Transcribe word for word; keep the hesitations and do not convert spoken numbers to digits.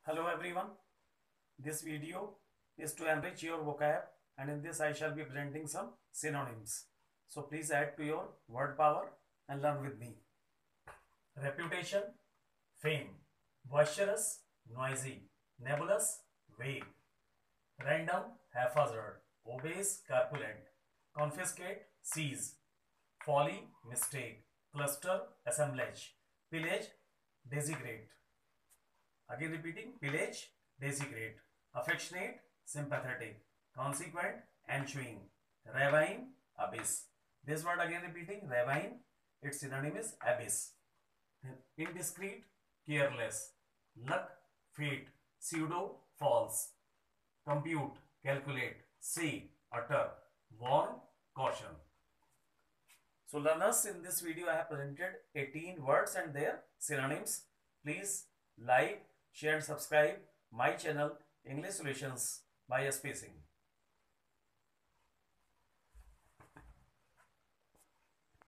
Hello everyone, this video is to enrich your vocab, and in this I shall be presenting some synonyms. So please add to your word power and learn with me. Reputation, fame. Boisterous, noisy. Nebulous, vague. Random, haphazard. Obese, corpulent. Confiscate, seize. Folly, mistake. Cluster, assemblage. Pillage, desecrate. Again repeating, pillage, desecrate. Affectionate, sympathetic. Consequent, ensuing. Ravine, abyss. This word again repeating, ravine, its synonym is abyss. Indiscreet, careless. Luck, fate. Pseudo, false. Compute, calculate. Say, utter. Warn, caution. So learners, in this video I have presented eighteen words and their synonyms. Please like, share and subscribe my channel English Solutions by S P Singh.